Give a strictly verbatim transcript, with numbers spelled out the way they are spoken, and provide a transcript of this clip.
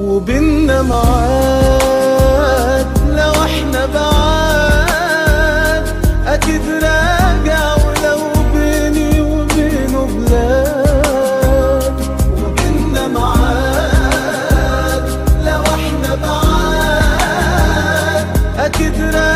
وبيننا معاد لو احنا بعاد اكيد راجع، ولو بيني وبينه بلاد. وبيننا معاد لو احنا بعاد اكيد راجع